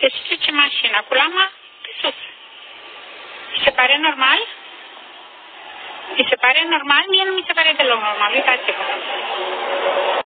Deci trece mașina cu lama pe sus. Mi se pare normal? Mi se pare normal? Mie nu mi se pare deloc normal. Uitați-vă.